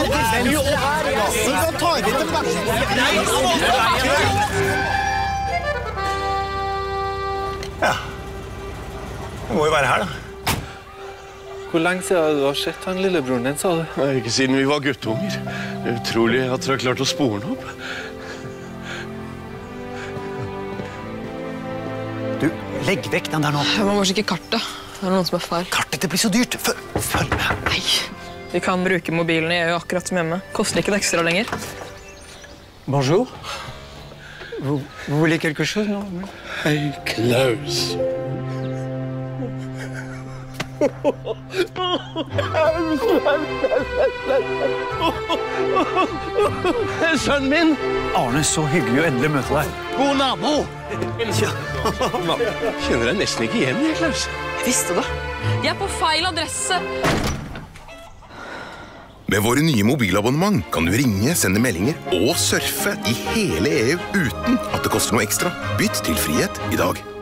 Ja. Det må jo være her, da. Hvor lenge siden du har sett han lillebroren din, sa du? Nei, ikke siden vi var guttunger. Det er utrolig at dere har klart å spore den opp. Du, legg vekk den der nå. Jeg må bare sjekke kartet. Det er noen som er feil. Kartet, det blir så dyrt. Følg med. Nei. Vi kan bruke mobilen i EU akkurat som hjemme. Koster ikke det ekstra lenger. Bonjour. Vous voulez quelque chose, non? Hei, Klaus. Sønnen min! Arne, så hyggelig å endelig møte deg. God nabo! Kjenner deg nesten ikke igjen, jeg, Klaus. Jeg visste det. De er på feil adresse. Med våre nye mobilabonnement kan du ringe, sende meldinger og surfe i hele EU uten at det koster noe ekstra. Bytt til frihet i dag.